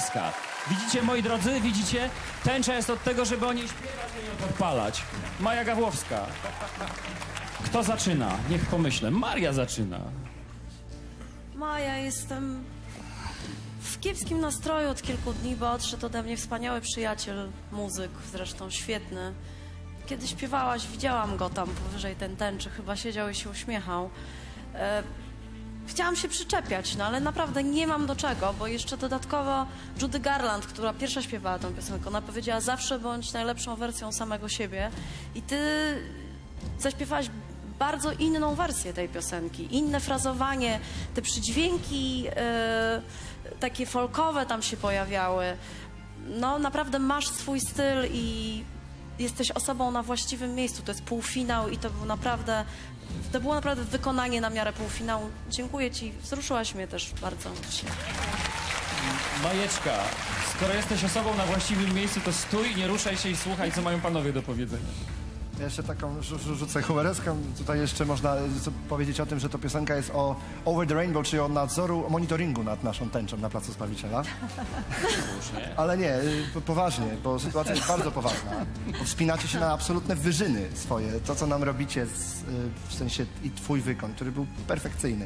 Gawłowska. Widzicie, moi drodzy, widzicie? Tęcza jest od tego, żeby o niej śpiewać, a nie ją podpalać. Maja Gawłowska. Kto zaczyna? Niech pomyślę. Maria zaczyna. Maja, jestem w kiepskim nastroju od kilku dni, bo odszedł ode mnie wspaniały przyjaciel, muzyk, zresztą świetny. Kiedy śpiewałaś, widziałam go tam powyżej tęczy, chyba siedział i się uśmiechał. Chciałam się przyczepiać, no ale naprawdę nie mam do czego, bo jeszcze dodatkowo Judy Garland, która pierwsza śpiewała tę piosenkę, ona powiedziała: zawsze bądź najlepszą wersją samego siebie. I ty zaśpiewałaś bardzo inną wersję tej piosenki, inne frazowanie, te przydźwięki takie folkowe tam się pojawiały. No naprawdę masz swój styl i jesteś osobą na właściwym miejscu. To jest półfinał i to było naprawdę wykonanie na miarę półfinału. Dziękuję ci, wzruszyłaś mnie też bardzo dzisiaj. Majeczka, skoro jesteś osobą na właściwym miejscu, to stój, nie ruszaj się i słuchaj, co mają panowie do powiedzenia. Ja jeszcze taką rzucę humoreską. Tutaj jeszcze można powiedzieć o tym, że to piosenka jest o Over the Rainbow, czyli o nadzoru, o monitoringu nad naszą tęczą na Placu Zbawiciela. Ale nie, poważnie, bo sytuacja jest bardzo poważna. Wspinacie się na absolutne wyżyny swoje. To, co nam robicie, w sensie i twój wykon, który był perfekcyjny.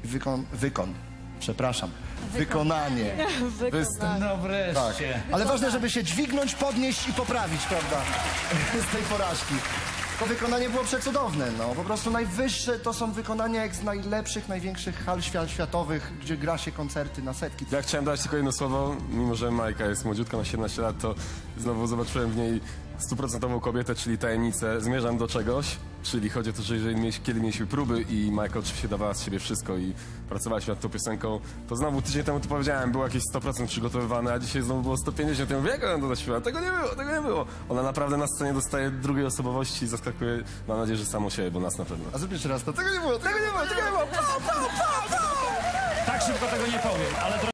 Wykonanie. No wreszcie. Tak. Ale ważne, żeby się dźwignąć, podnieść i poprawić, prawda, z tej porażki. To wykonanie było przecudowne, no. Po prostu najwyższe to są wykonania jak z najlepszych, największych hal światowych, gdzie gra się koncerty na setki. Ja chciałem dać tylko jedno słowo, mimo że Majka jest młodziutka, ma 17 lat, to znowu zobaczyłem w niej 100% kobietę, czyli tajemnicę. Zmierzam do czegoś, czyli chodzi o to, że kiedy mieliśmy próby i Majka oczywiście dawała z siebie wszystko i pracowaliśmy nad tą piosenką, to znowu tydzień temu to powiedziałem, było jakieś 100% przygotowywane, a dzisiaj znowu było 150. Ja mówię, jak ona to zaśpiewa? Tego nie było. Ona naprawdę na scenie dostaje drugiej osobowości i zaskakuje, mam nadzieję, że samą siebie, bo nas na pewno. A zrób jeszcze raz to. Tego nie było. Tak szybko tego nie powiem, ale